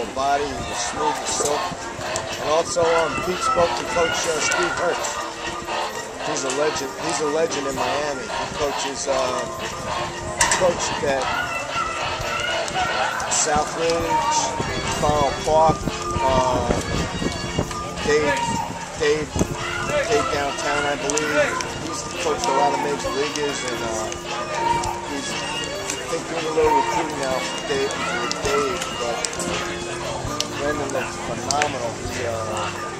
little body. He was smooth as silk. And also, Pete spoke to Coach Steve Hertz. He's a legend. He's a legend in Miami. He coaches. Coached at South Ridge, Farrell Park, Dave downtown, I believe. He's coached a lot of major leaguers, and he's doing a little recruiting now for Dave, but Brendan looks phenomenal.